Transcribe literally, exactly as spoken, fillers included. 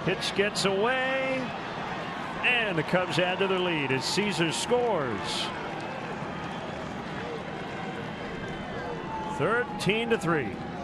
Pitch gets away, and the Cubs add to their lead as Caesar scores. thirteen to three.